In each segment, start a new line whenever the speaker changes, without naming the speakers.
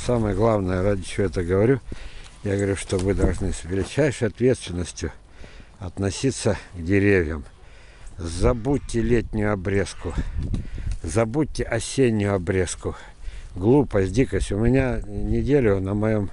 самое главное, ради чего это говорю, я говорю, что вы должны с величайшей ответственностью относиться к деревьям. Забудьте летнюю обрезку, забудьте осеннюю обрезку. Глупость, дикость. У меня неделю на моей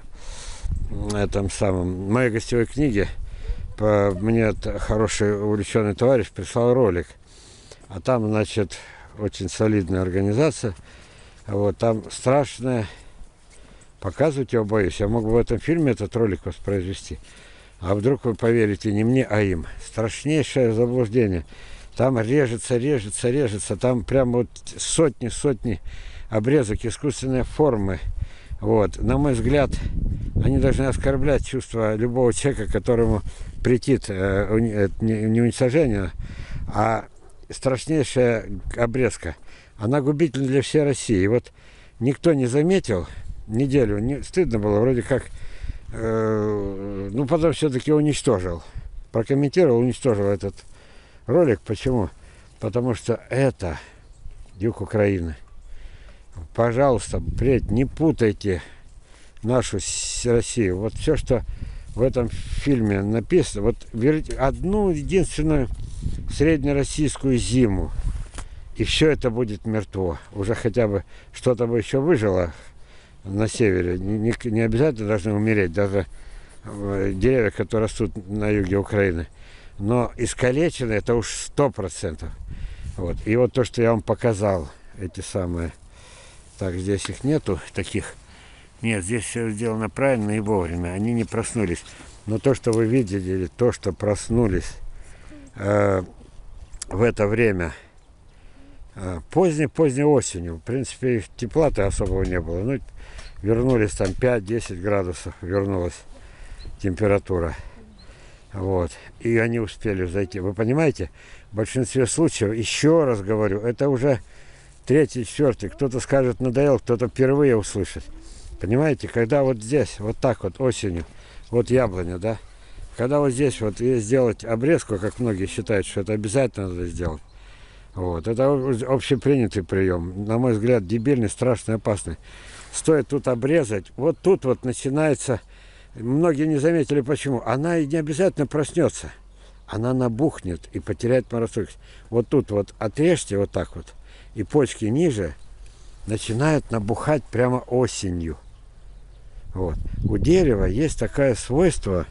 гостевой книге мне хороший увлеченный товарищ прислал ролик. А там, значит, очень солидная организация. Вот, там страшное. Показывать его боюсь. Я мог бы в этом фильме этот ролик воспроизвести. А вдруг вы поверите не мне, а им. Страшнейшее заблуждение. Там режется. Там прямо вот сотни обрезок искусственной формы. Вот. На мой взгляд, они должны оскорблять чувство любого человека, которому претит не уничтожение, а страшнейшая обрезка. Она губительна для всей России. И вот никто не заметил неделю, стыдно было, вроде как, потом все-таки уничтожил. Прокомментировал, уничтожил этот ролик. Почему? Потому что это юг Украины. Пожалуйста, впредь не путайте нашу Россию. Вот все, что в этом фильме написано, вот одну единственную среднероссийскую зиму, и все это будет мертво. Уже хотя бы что-то бы еще выжило на севере. Не обязательно должны умереть даже деревья, которые растут на юге Украины. Но искалечено это уж 100%. Вот. И вот то, что я вам показал, эти самые... Так, здесь их нету, таких. Нет, здесь все сделано правильно и вовремя. Они не проснулись. Но то, что вы видели, то, что проснулись в это время, поздней осенью, в принципе, их тепла-то особого не было. Ну, вернулись там 5-10 градусов, вернулась температура. Вот. И они успели зайти. Вы понимаете, в большинстве случаев, еще раз говорю, это уже... Третий, четвертый, кто-то скажет надоел, кто-то впервые услышит. Понимаете, когда вот здесь, вот так вот осенью, вот яблоня, да, когда вот здесь вот сделать обрезку, как многие считают, что это обязательно надо сделать, вот, это общепринятый прием, на мой взгляд, дебильный, страшный, опасный. Стоит тут обрезать, вот тут вот начинается, многие не заметили почему, она и не обязательно проснется, она набухнет и потеряет морозостойкость. Вот тут вот отрежьте вот так вот, и почки ниже начинают набухать прямо осенью. Вот. У дерева есть такое свойство,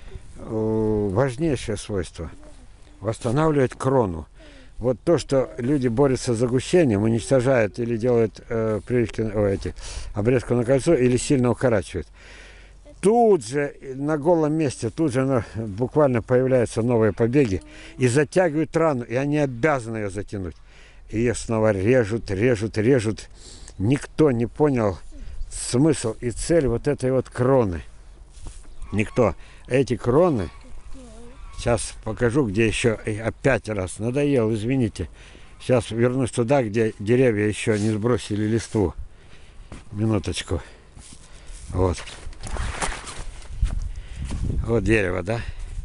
важнейшее свойство, восстанавливать крону. Вот то, что люди борются с загущением, уничтожают или делают обрезку на кольцо, или сильно укорачивают. Тут же, на голом месте, тут же буквально появляются новые побеги и затягивают рану, и они обязаны ее затянуть. И ее снова режут. Никто не понял смысл и цель вот этой вот кроны. Никто. Эти кроны, сейчас покажу, где еще, опять раз, надоел, извините. Сейчас вернусь туда, где деревья еще не сбросили листву. Минуточку. Вот. Вот дерево, да?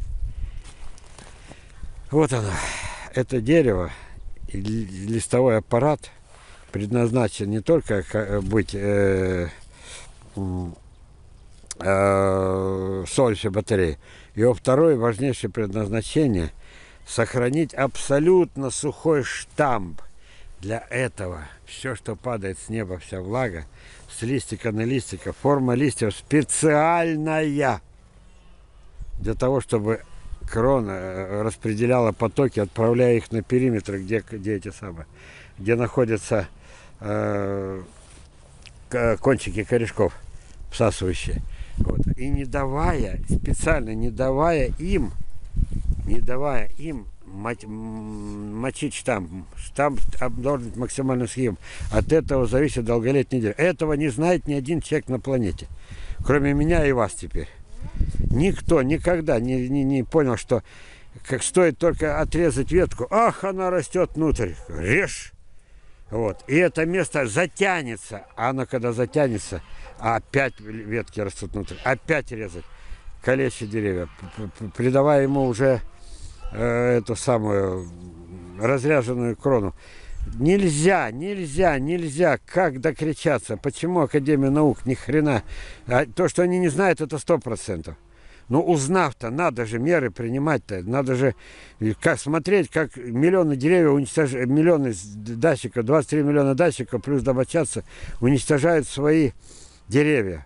Вот оно. Это дерево. И листовой аппарат предназначен не только быть солнечной батареей. Его второе важнейшее предназначение – сохранить абсолютно сухой штамп. Для этого все, что падает с неба, вся влага, с листика на листика, форма листьев специальная для того, чтобы крона распределяла потоки, отправляя их на периметры, где находятся кончики корешков всасывающие. Вот. И специально не давая им мочить штамп. Штамп должен быть максимально сухим. От этого зависит долголетие дерева. Этого не знает ни один человек на планете. Кроме меня и вас теперь. Никто никогда не понял, что как стоит только отрезать ветку, ах, она растет внутрь, режь. Вот. И это место затянется. А оно когда затянется, опять ветки растут внутрь, опять резать, калечить деревья, придавая ему уже эту самую разряженную крону. Нельзя. Как докричаться? Почему Академия наук ни хрена? А то, что они не знают, это 100%. Но узнав-то, надо же меры принимать-то. Надо же как смотреть, как миллионы деревьев уничтожают, миллионы датчиков, 23 миллиона датчиков плюс домочадцы уничтожают свои деревья.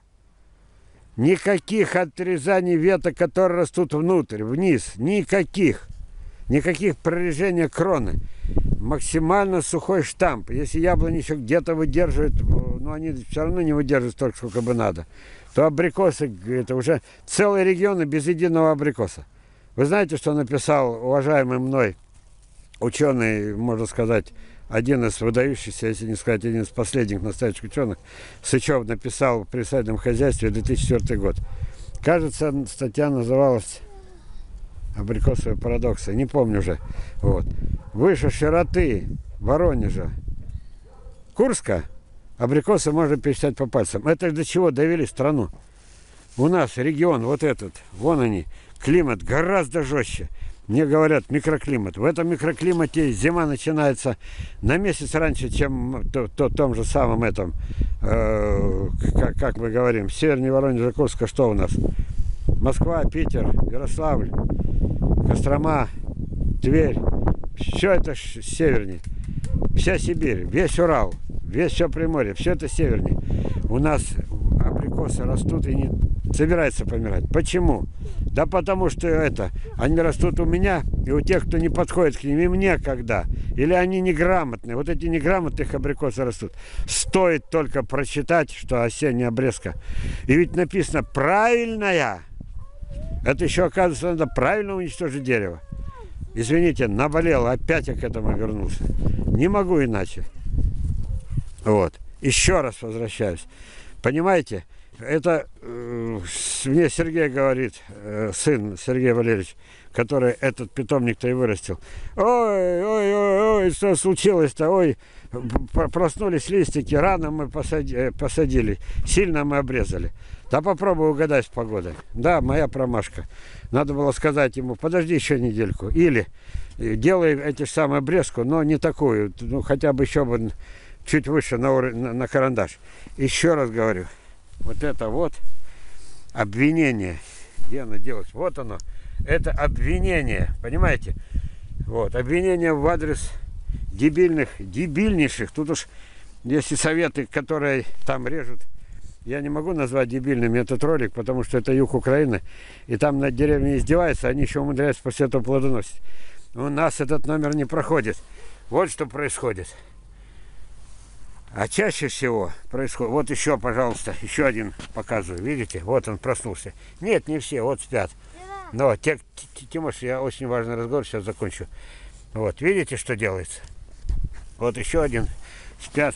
Никаких отрезаний веток, которые растут внутрь, вниз. Никаких прорежения кроны. Максимально сухой штамп. Если яблони еще где-то выдерживают, но они все равно не выдерживают столько, сколько бы надо, то абрикосы, это уже целые регионы без единого абрикоса. Вы знаете, что написал уважаемый мной ученый, можно сказать, один из выдающихся, если не сказать, один из последних настоящих ученых, Сычев, написал при садовом хозяйстве 2004 год. Кажется, статья называлась «Абрикосовые парадоксы», не помню уже. Вот. Выше широты Воронежа, Курска, абрикосы можно пересчитать по пальцам. Это до чего довели страну? У нас регион вот этот, вон они, климат гораздо жестче. Мне говорят, микроклимат. В этом микроклимате зима начинается на месяц раньше, чем в том же самом этом, как мы говорим, севернее Воронежа, Курска, что у нас? Москва, Питер, Ярославль, Кострома, Тверь. Все это севернее. Вся Сибирь, весь Урал, весь все Приморье, все это севернее. У нас абрикосы растут и не собираются помирать. Почему? Да потому что они растут у меня и у тех, кто не подходит к ним, и мне когда. Или они неграмотные. Вот эти неграмотных абрикосы растут. Стоит только прочитать, что осенняя обрезка. И ведь написано «правильная». Это еще, оказывается, надо правильно уничтожить дерево. Извините, наболело, опять я к этому вернулся. Не могу иначе. Вот. Еще раз возвращаюсь. Понимаете, это мне Сергей говорит, сын Сергей Валерьевич, который этот питомник-то и вырастил. Ой, что случилось-то? Ой, проснулись листики, рано мы посадили, сильно мы обрезали. Да попробуй угадать с погодой. Да, моя промашка. Надо было сказать ему, подожди еще недельку. Или делай эти самые обрезку, но не такую, ну хотя бы еще бы чуть выше на карандаш. Еще раз говорю, вот это вот обвинение, где оно делать? Вот оно. Это обвинение, понимаете? Вот, обвинение в адрес дебильнейших. Тут уж, если советы, которые там режут, я не могу назвать дебильным этот ролик, потому что это юг Украины, и там над деревней издеваются, они еще умудряются после этого плодоносить. У нас этот номер не проходит. Вот что происходит. А чаще всего происходит... Вот еще, пожалуйста, еще один показываю. Видите? Вот он проснулся. Нет, не все, вот спят. Но, Тимош, я очень важный разговор сейчас закончу. Вот, видите, что делается? Вот еще один. Спят.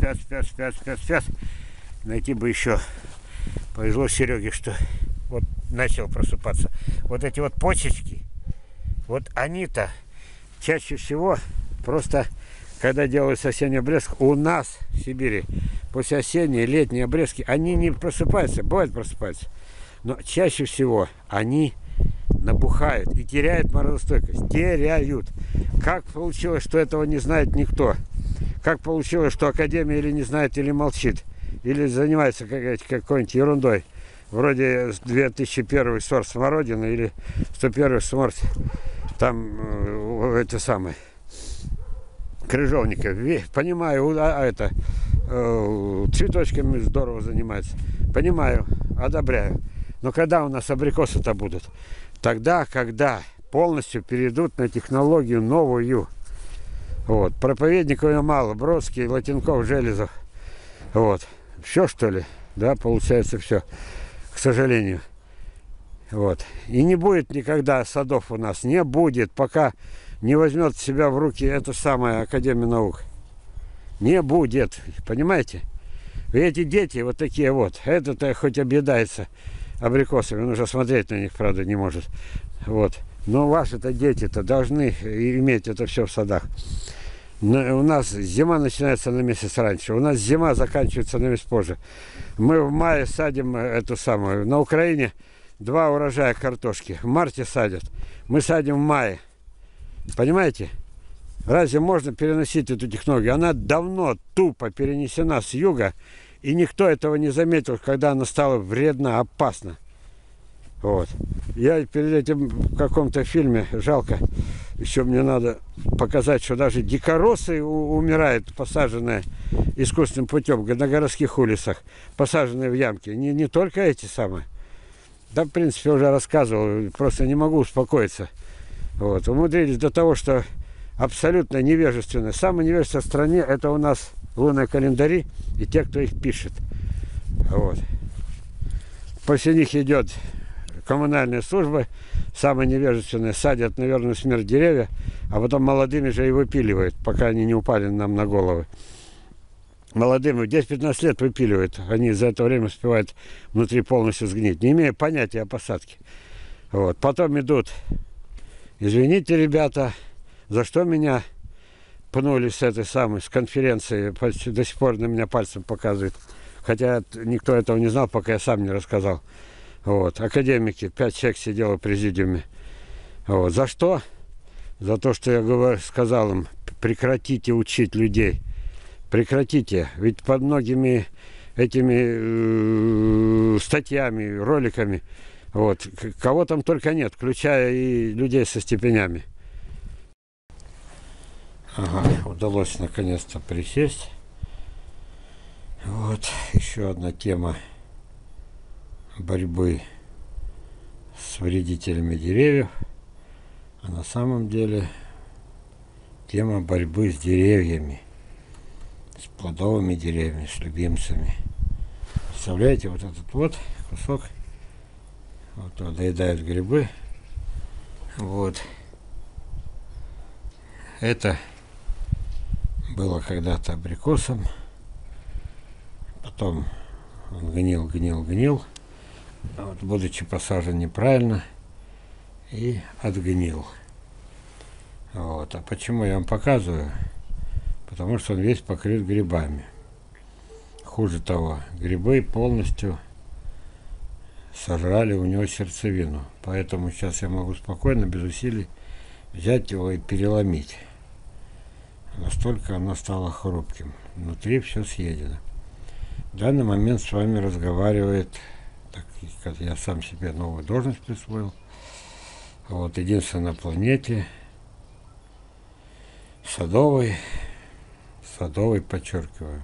Найти бы еще. Повезло Сереге, что вот начал просыпаться. Вот эти вот почечки, вот они-то чаще всего просто, когда делается осенний обрезк, у нас в Сибири после осенней, летней обрезки, они не просыпаются, бывает просыпаются, но чаще всего они набухают и теряют морозостойкость. Теряют. Как получилось, что этого не знает никто? Как получилось, что Академия или не знает, или молчит? Или занимается какой-нибудь ерундой, вроде 2001 сорт смородины или 101 сорт там эти самые крыжовника. Понимаю, цветочками здорово занимается. Понимаю, одобряю. Но когда у нас абрикосы-то будут? Тогда, когда полностью перейдут на технологию новую. Вот. Проповедников мало. Бродский, Латинков, Железов. Вот. Все, что ли? Да, получается все. К сожалению. Вот. И не будет никогда садов у нас. Не будет, пока не возьмет себя в руки эта самая Академия наук. Не будет. Понимаете? И эти дети вот такие вот. Этот хоть объедается абрикосами. Он уже смотреть на них, правда, не может. Вот. Но ваши-то дети-то должны иметь это все в садах. У нас зима начинается на месяц раньше. У нас зима заканчивается на месяц позже. Мы в мае садим эту самую. На Украине 2 урожая картошки. В марте садят. Мы садим в мае. Понимаете? Разве можно переносить эту технологию? Она давно тупо перенесена с юга, и никто этого не заметил, когда она стала вредна, опасна. Вот. Я перед этим в каком-то фильме, жалко, еще мне надо показать, что даже дикоросы умирают, посаженные искусственным путем на городских улицах, посаженные в ямки. Не только эти самые. Да, в принципе, уже рассказывал, просто не могу успокоиться. Вот. Умудрились до того, что абсолютно невежественные. Самые невежественные в стране — это у нас лунные календари и те, кто их пишет. Вот. После них идет коммунальные службы, самые невежественные, садят на верную смерть деревья, а потом молодыми же и выпиливают, пока они не упали нам на головы. Молодым 10-15 лет выпиливают. Они за это время успевают внутри полностью сгнить, не имея понятия о посадке. Вот. Потом идут: извините, ребята, за что меня пнули с этой самой, с конференции, до сих пор на меня пальцем показывает. Хотя никто этого не знал, пока я сам не рассказал. Вот. Академики, 5 человек сидело в президиуме. Вот. За что? За то, что я сказал им: прекратите учить людей. Прекратите. Ведь под многими этими статьями, роликами, вот, кого там только нет, включая и людей со степенями. Ага, удалось наконец-то присесть. Вот, еще одна тема борьбы с вредителями деревьев. А на самом деле тема борьбы с деревьями, с плодовыми деревьями, с любимцами. Представляете, вот этот вот кусок, вот доедают грибы. Вот. Это было когда-то абрикосом. Потом он гнил. Вот, будучи посажен неправильно, и отгнил. Вот. А почему я вам показываю? Потому что он весь покрыт грибами. Хуже того, грибы полностью сожрали у него сердцевину. Поэтому сейчас я могу спокойно, без усилий, взять его и переломить. Настолько оно стало хрупким. Внутри все съедено. В данный момент с вами разговаривает, так как я сам себе новую должность присвоил. Вот, единственный на планете садовый, подчеркиваю,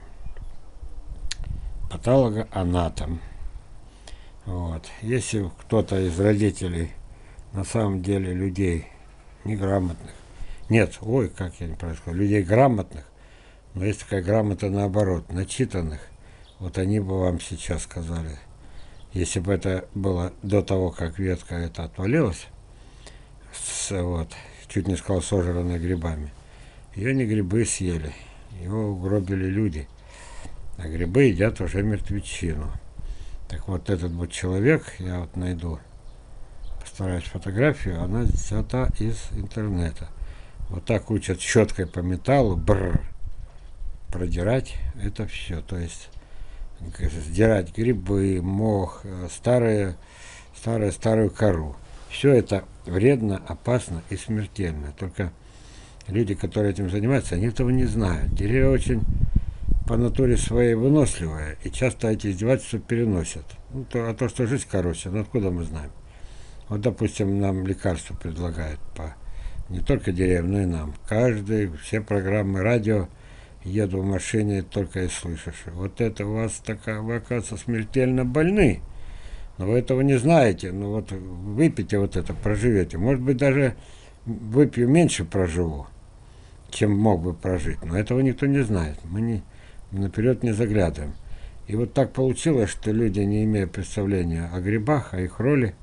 патологоанатом. Вот. Если кто-то из родителей на самом деле людей неграмотных, нет, ой, как я не происходит, людей грамотных, но есть такая грамота наоборот, начитанных, вот они бы вам сейчас сказали, если бы это было до того, как ветка эта отвалилась, вот, чуть не сказал, сожранная грибами, ее не грибы съели, его угробили люди, а грибы едят уже мертвечину. Так вот, этот вот человек, я вот найду, постараюсь фотографию, она взята из интернета. Вот так учат щеткой по металлу, продирать это все. То есть сдирать грибы, мох, старую кору. Все это вредно, опасно и смертельно. Только люди, которые этим занимаются, они этого не знают. Деревья очень по натуре своей выносливые, и часто эти издевательства переносят. Ну, то, что жизнь короче, ну откуда мы знаем? Вот, допустим, нам лекарства предлагают по не только деревьям, но и нам. Все программы радио, еду в машине, только и слышишь. Вот это у вас такая, вы, оказывается, смертельно больны. Но вы этого не знаете. Ну вот выпейте вот это, проживете. Может быть, даже выпью меньше проживу, чем мог бы прожить. Но этого никто не знает. Мы наперед не заглядываем. И вот так получилось, что люди, не имея представления о грибах, о их роли,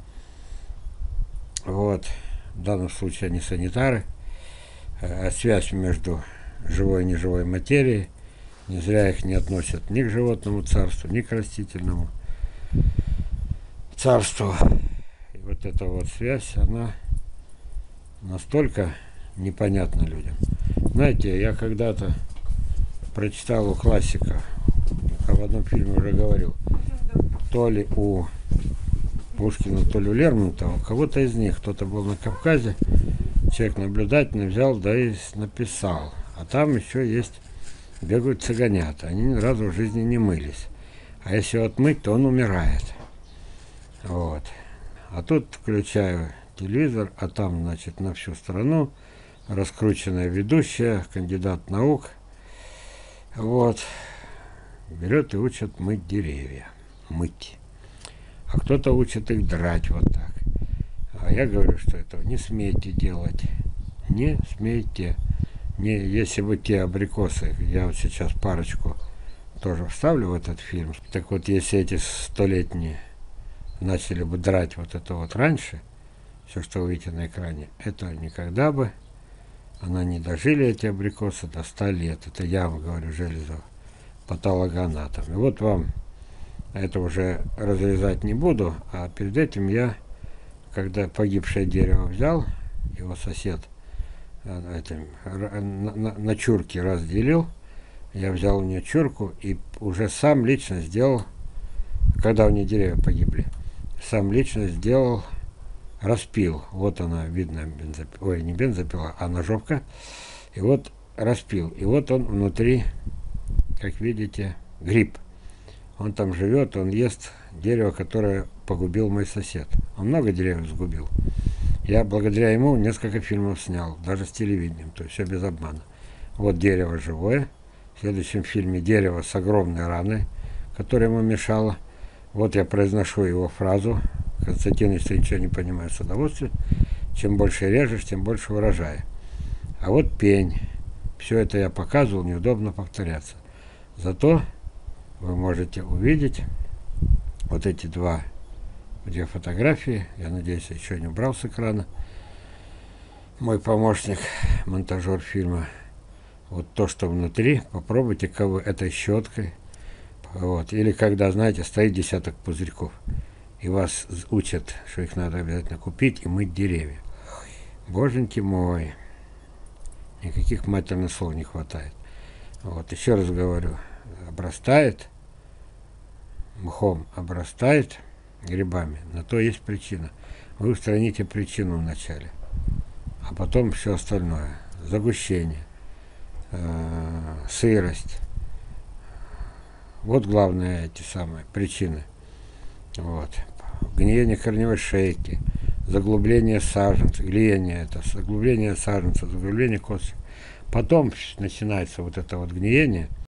вот, в данном случае они санитары, а связь между живой и неживой материей, не зря их не относят ни к животному царству, ни к растительному царству. И вот эта вот связь, она настолько непонятна людям. Знаете, я когда-то прочитал у классика, в одном фильме уже говорил, то ли у Пушкина, то ли у Лермонтова, у кого-то из них, кто-то был на Кавказе, человек наблюдательный взял, да и написал. А там еще есть, бегают цыганята. Они ни разу в жизни не мылись. А если его отмыть, то он умирает. Вот. А тут включаю телевизор, а там, значит, на всю страну раскрученная ведущая, кандидат наук. Вот. Берет и учат мыть деревья. Мыть. А кто-то учит их драть вот так. А я говорю, что этого не смейте делать. Не смейте. Не, если бы те абрикосы, я вот сейчас парочку тоже вставлю в этот фильм. Так вот, если эти столетние начали бы драть вот это вот раньше, все, что вы видите на экране, это никогда бы она не дожили, эти абрикосы, до 100 лет. Это я вам говорю, Железов, патологоанатом. И вот вам это уже разрезать не буду, а перед этим я, когда погибшее дерево взял, его сосед этим, на чурки разделил, я взял у нее чурку и уже сам лично сделал, когда у нее деревья погибли, сам лично сделал, распил. Вот она, видно, ой, не бензопила, а ножовка. И вот распил. И вот он внутри, как видите, гриб. Он там живет, он ест дерево, которое погубил мой сосед. Он много деревьев сгубил. Я благодаря ему несколько фильмов снял, даже с телевидением, то есть все без обмана. Вот дерево живое. В следующем фильме дерево с огромной раной, которая ему мешала. Вот я произношу его фразу. Константин, если ничего не понимает в садоводстве, чем больше режешь, тем больше урожая. А вот пень. Все это я показывал, неудобно повторяться. Зато вы можете увидеть вот эти две фотографии. Я надеюсь, я еще не убрал с экрана. Мой помощник, монтажер фильма. Вот то, что внутри. Попробуйте этой щеткой. Вот. Или когда, знаете, стоит десяток пузырьков. И вас учат, что их надо обязательно купить и мыть деревья. Боженьки мой. Никаких матерных слов не хватает. Вот, еще раз говорю. Обрастает мхом, обрастает грибами. На то есть причина. Вы устраните причину вначале. А потом все остальное. Загущение. Сырость. Вот главные эти самые причины. Вот. Гниение корневой шейки, заглубление саженцев, глиение это, заглубление саженцев, заглубление косточек. Потом начинается вот это вот гниение,